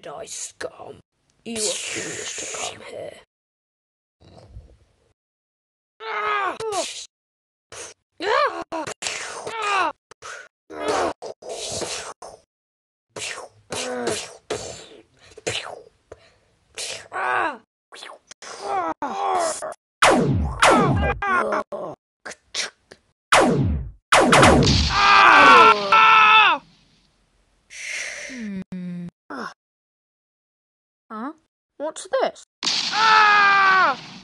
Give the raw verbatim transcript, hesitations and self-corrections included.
did I, scum? You are foolish to come here. Ah! Ah! Ah! Huh? What's this? Ah!